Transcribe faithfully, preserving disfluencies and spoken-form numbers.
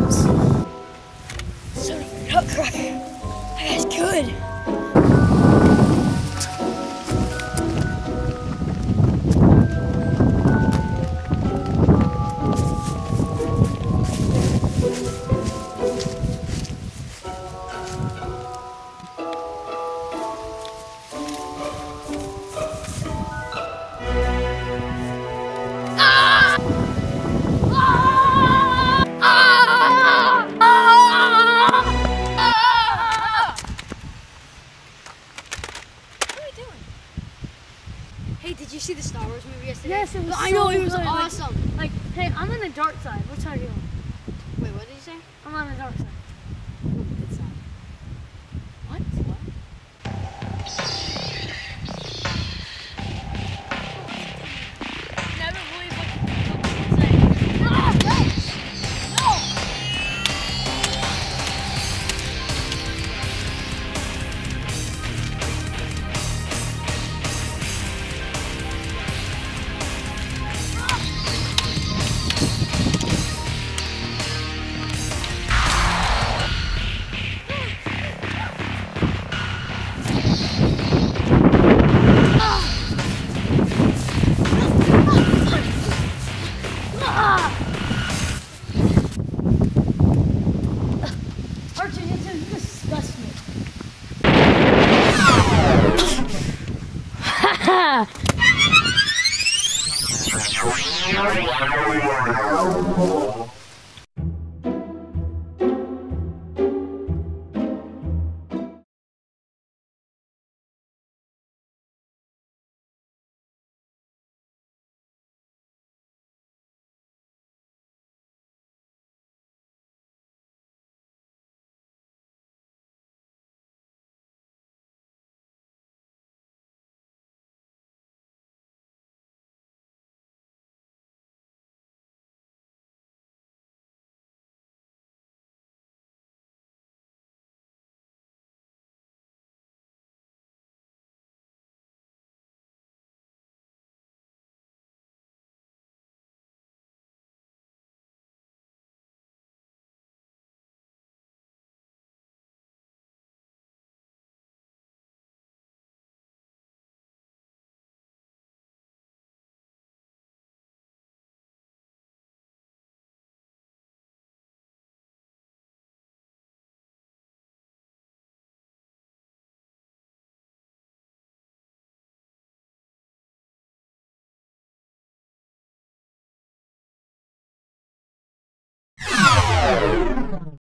bombs. Son of a nutcracker. That guy's good. Hey, did you see the Star Wars movie yesterday? Yes, it was I so know, it was good. awesome. Like, like, hey, I'm on the dark side. What side are you on? Wait, what did you say? I'm on the dark side. Good side. What? What? Never believe what you say. Ah, no! No! Archie, you just disgust me. Yeah.